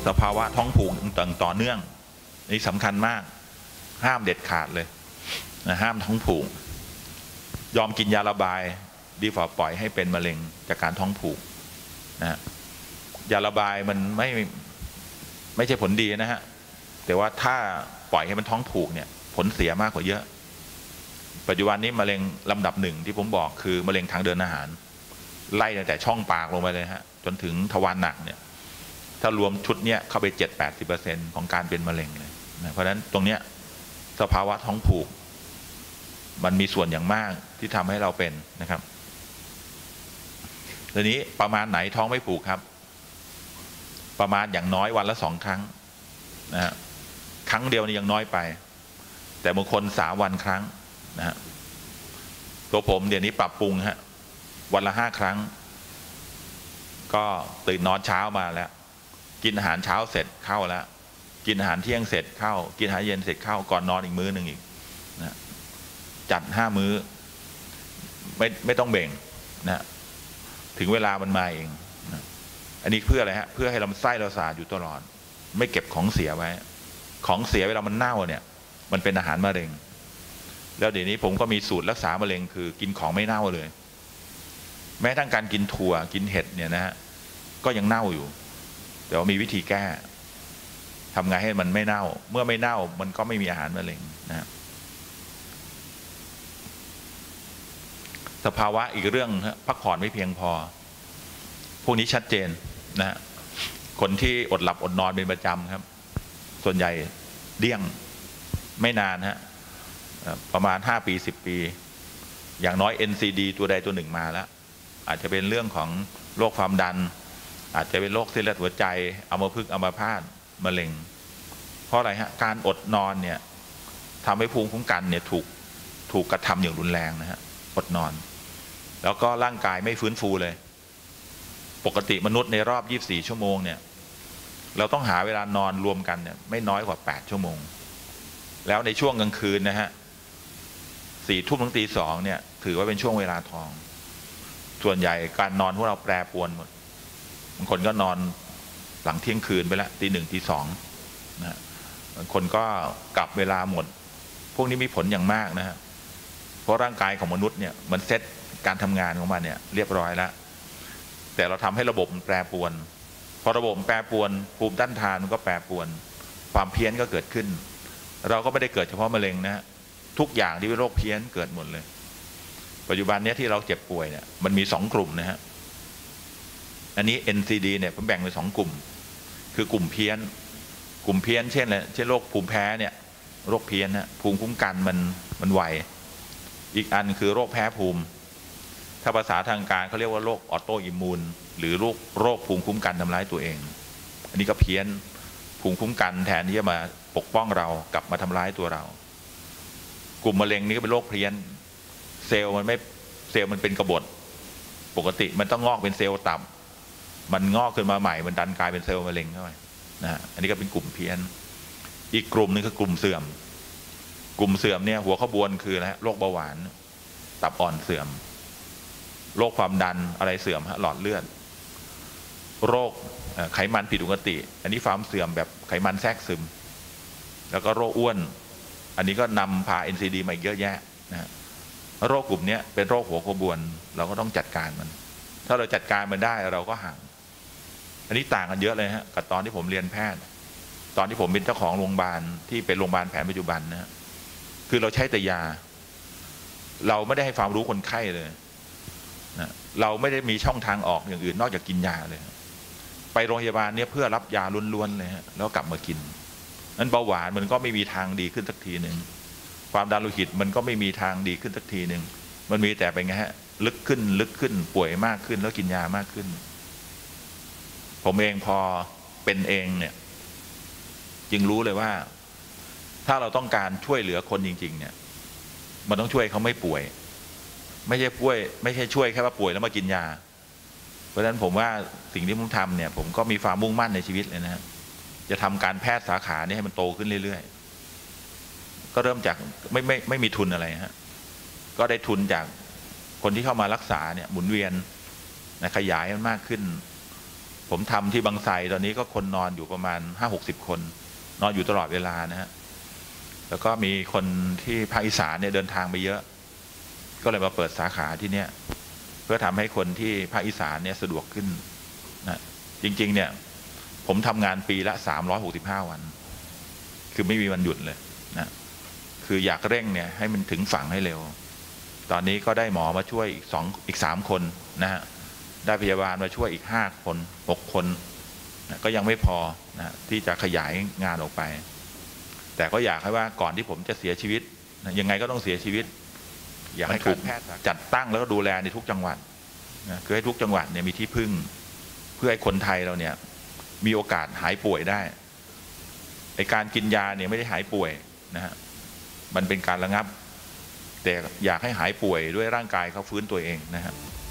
สภาวะท้องผูกต่อเนื่องนี่สำคัญมากห้ามเด็ดขาดเลยนะห้ามท้องผูกยอมกินยาระบายดีกว่าปล่อยให้เป็นมะเร็งจากการท้องผูกนะยาระบายมันไม่ใช่ผลดีนะฮะแต่ว่าถ้าปล่อยให้มันท้องผูกเนี่ยผลเสียมากกว่าเยอะปัจจุบันนี้มะเร็งลำดับหนึ่งที่ผมบอกคือมะเร็งทางเดินอาหารไล่ตั้งแต่ช่องปากลงไปเลยฮะจนถึงทวารหนักเนี่ยถ้ารวมชุดเนี้ยเข้าไป 70-80% ของการเป็นมะเร็งเลยนะเพราะฉะนั้นตรงเนี้ยสภาวะท้องผูกมันมีส่วนอย่างมากที่ทำให้เราเป็นนะครับทีนี้ประมาณไหนท้องไม่ผูกครับประมาณอย่างน้อยวันละ2 ครั้งนะฮะครั้งเดียวนี่ยังน้อยไปแต่บางคน3 วันครั้งนะฮะตัวผมเดี๋ยวนี้ปรับปรุงฮะวันละ5 ครั้งก็ตื่นนอนเช้ามาแล้วกินอาหารเช้าเสร็จเข้าแล้วกินอาหารเที่ยงเสร็จเข้ากินอาหารเย็นเสร็จเข้าก่อนนอนอีกมื้อหนึ่งอีกนะจัด5 มื้อไม่ต้องเบ่งนะถึงเวลามันมาเองนะอันนี้เพื่ออะไรฮะเพื่อให้ลำไส้เราสะอาดอยู่ตลอดไม่เก็บของเสียไว้ของเสียเวลามันเน่าเนี่ยมันเป็นอาหารมะเร็งแล้วเดี๋ยวนี้ผมก็มีสูตรรักษามะเร็งคือกินของไม่เน่าเลยแม้ทั้งการกินถั่วกินเห็ดเนี่ยนะฮะก็ยังเน่าอยู่แต่ว่ามีวิธีแก้ทำไงให้มันไม่เน่าเมื่อไม่เน่ามันก็ไม่มีอาหารมะเร็งนะสภาวะอีกเรื่องพักผ่อนไม่เพียงพอพวกนี้ชัดเจนนะคนที่อดหลับอดนอนเป็นประจำครับส่วนใหญ่เดี้ยงไม่นานฮะประมาณ5 ปี 10 ปีอย่างน้อย NCD ตัวใดตัวหนึ่งมาแล้วอาจจะเป็นเรื่องของโรคความดันอาจจะเป็นโรคเส้นเลือดหัวใจอัมพฤกษ์อัมพาตมะเร็งเพราะอะไรฮะการอดนอนเนี่ยทำให้ภูมิคุ้มกันเนี่ยถูกกระทำอย่างรุนแรงนะฮะอดนอนแล้วก็ร่างกายไม่ฟื้นฟูเลยปกติมนุษย์ในรอบ24 ชั่วโมงเนี่ยเราต้องหาเวลานอนรวมกันเนี่ยไม่น้อยกว่า8 ชั่วโมงแล้วในช่วงกลางคืนนะฮะ4 ทุ่มถึงตี 2เนี่ยถือว่าเป็นช่วงเวลาทองส่วนใหญ่การนอนพวกเราแปรปรวนหมดบางคนก็นอนหลังเที่ยงคืนไปแล้วตี 1 ตี 2นะบางคนก็กลับเวลาหมดพวกนี้มีผลอย่างมากนะฮะเพราะร่างกายของมนุษย์เนี่ยมันเซตการทำงานของมันเนี่ยเรียบร้อยแล้วแต่เราทำให้ระบบมันแปรปรวนพอระบบแปรปรวนภูมิต้านทานมันก็แปรปรวนความเพี้ยนก็เกิดขึ้นเราก็ไม่ได้เกิดเฉพาะมะเร็งนะฮะทุกอย่างที่เป็นโรคเพี้ยนเกิดหมดเลยปัจจุบันนี้ที่เราเจ็บป่วยเนี่ยมันมี2 กลุ่มนะฮะอันนี้ NCD เนี่ยผมแบ่งเป็น2 กลุ่มคือกลุ่มเพี้ยนเช่นอะไรเช่นโรคภูมิแพ้เนี่ยโรคเพี้ยนนะภูมิคุ้มกันมันไวอีกอันคือโรคแพ้ภูมิถ้าภาษาทางการเขาเรียกว่าโรคออโตอิมมูนหรือโรคภูมิคุ้มกันทำร้ายตัวเองอันนี้ก็เพี้ยนภูมิคุ้มกันแทนที่จะมาปกป้องเรากลับมาทำร้ายตัวเรากลุ่มมะเร็งนี้ก็เป็นโรคเพี้ยนเซลล์มันเป็นกบฏปกติมันต้องงอกเป็นเซลล์ตับมันงอกขึ้นมาใหม่มันดันกลายเป็นเซลล์มะเร็งเข้าไปนะอันนี้ก็เป็นกลุ่มเพี้ยนอีกกลุ่มนึงคือกลุ่มเสื่อมเนี่ยหัวขบวนคืออะไรโรคเบาหวานตับอ่อนเสื่อมโรคความดันอะไรเสื่อมหลอดเลือดโรคไขมันผิดปกติอันนี้ความเสื่อมแบบไขมันแทรกซึมแล้วก็โรคอ้วนอันนี้ก็นำพา NCD มาอีกเยอะแยะนะโรคกลุ่มนี้เป็นโรคหัวขบวนเราก็ต้องจัดการมันถ้าเราจัดการมันได้เราก็ห่างอันนี้ต่างกันเยอะเลยฮะกับตอนที่ผมเรียนแพทย์ตอนที่ผมเป็นเจ้าของโรงพยาบาลที่เป็นโรงพยาบาลแผนปัจจุบันนะคือเราใช้แต่ยาเราไม่ได้ให้ความรู้คนไข้เลยนะเราไม่ได้มีช่องทางออกอย่างอื่นนอกจากกินยาเลยไปโรงพยาบาลเนี่ยเพื่อรับยาล้วนๆเลยฮะแล้วกลับมากินนั้นเบาหวานมันก็ไม่มีทางดีขึ้นสักทีหนึ่งความดันโลหิตมันก็ไม่มีทางดีขึ้นสักทีหนึ่งมันมีแต่เป็นไงฮะลึกขึ้นป่วยมากขึ้นแล้วกินยามากขึ้นผมเองพอเป็นเองเนี่ยจึงรู้เลยว่าถ้าเราต้องการช่วยเหลือคนจริงๆเนี่ยมันต้องช่วยเขาไม่ป่วยไม่ใช่ช่วยแค่ว่าป่วยแล้วมากินยาเพราะฉะนั้นผมว่าสิ่งที่ผมทำเนี่ยผมก็มีความมุ่งมั่นในชีวิตเลยนะจะทำการแพทย์สาขานี้ให้มันโตขึ้นเรื่อยๆก็เริ่มจากไม่มีทุนอะไรฮะก็ได้ทุนจากคนที่เข้ามารักษาเนี่ยหมุนเวียนนะขยายมันมากขึ้นผมทำที่บางไทรตอนนี้ก็คนนอนอยู่ประมาณ50-60 คนนอนอยู่ตลอดเวลานะฮะแล้วก็มีคนที่ภาคอีสานเนี่ยเดินทางไปเยอะก็เลยมาเปิดสาขาที่เนี่ยเพื่อทำให้คนที่ภาคอีสานเนี่ยสะดวกขึ้นนะจริงๆเนี่ยผมทำงานปีละ365 วันคือไม่มีวันหยุดเลยนะคืออยากเร่งเนี่ยให้มันถึงฝั่งให้เร็วตอนนี้ก็ได้หมอมาช่วยอีก3 คนนะฮะได้พยาบาลมาช่วยอีก5 คน6 คนนะก็ยังไม่พอนะที่จะขยายงานออกไปแต่ก็อยากให้ว่าก่อนที่ผมจะเสียชีวิตนะยังไงก็ต้องเสียชีวิตอยากให้การแพทย์จัดตั้งแล้วก็ดูแลในทุกจังหวัดนะคือให้ทุกจังหวัดเนี่ยมีที่พึ่งเพื่อให้คนไทยเราเนี่ยมีโอกาสหายป่วยได้ไอการกินยาเนี่ยไม่ได้หายป่วยนะฮะมันเป็นการระงับแต่อยากให้หายป่วยด้วยร่างกายเขาฟื้นตัวเองนะครับ